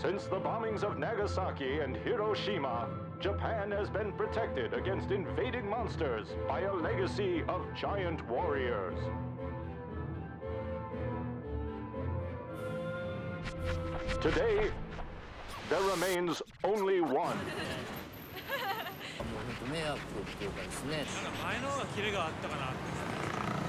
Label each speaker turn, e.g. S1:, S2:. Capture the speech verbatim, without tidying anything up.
S1: Since the bombings of Nagasaki and Hiroshima, Japan has been protected against invading monsters by a legacy of giant warriors. Today, there remains only one.
S2: もう本当迷惑っていうかですね。
S3: なんか前の方がキレがあったかなって。